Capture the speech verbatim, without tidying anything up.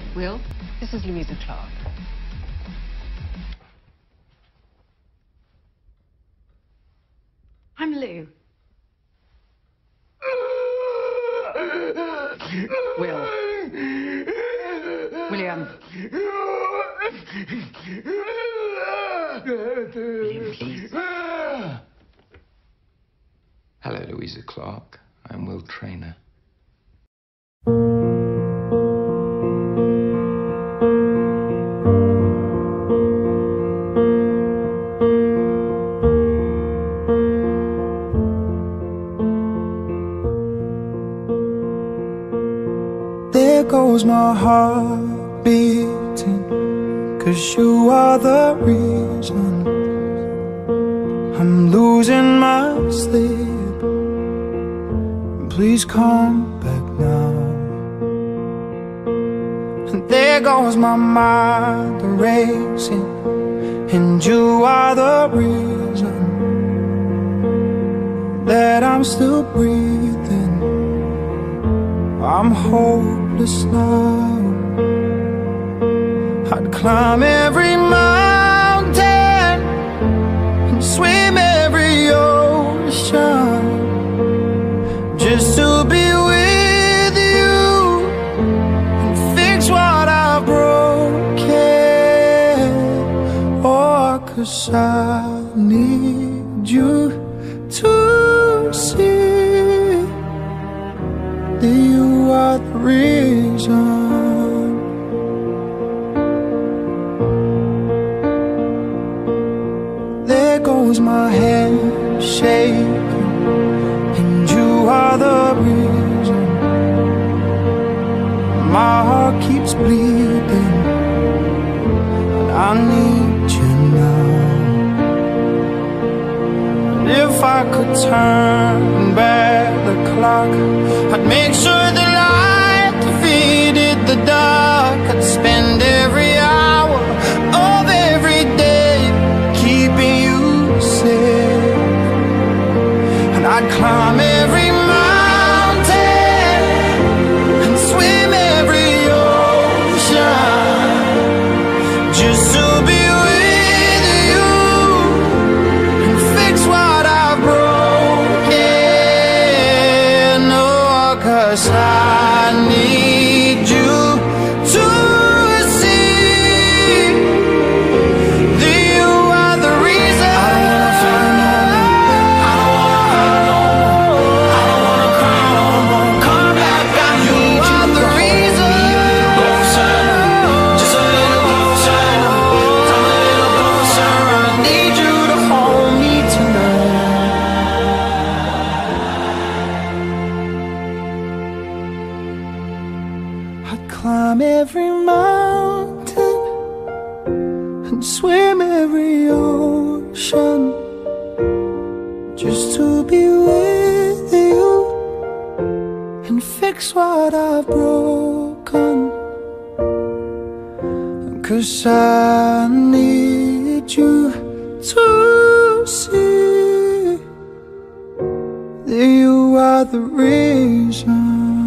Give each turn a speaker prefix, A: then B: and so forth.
A: Will, this is Louisa Clark. I'm Lou. Will. William. William, please.
B: Hello, Louisa Clark. I'm Will Traynor.
C: There goes my heart beating, 'cause you are the reason I'm losing my sleep. Please come back now. And there goes my mind racing, and you are the reason that I'm still breathing. I'm hopeless now. I'd climb every mountain and swim every ocean just to be with you and fix what I've broken. Oh, 'cause I need you to see that you are the reason. There goes my hand shaking, and you are the reason my heart keeps bleeding, and I need you now. And if I could turn back the clock, I'd make sure the light defeated the dark. I'd spend every hour of every day keeping you safe, and I'd climb every mountain and swim every ocean just to be with you and fix what I've broken. Oh, 'cause I need you to see that you are the reason. I don't wanna cry no more. I don't wanna cry no more. Come back, I need you. You are the reason. Closer, just a little closer. Come a little closer. I need you to hold me tonight. I'd climb every mountain and swim every ocean just to be with you and fix what I've broken. 'Cause I need you to see that you are the reason.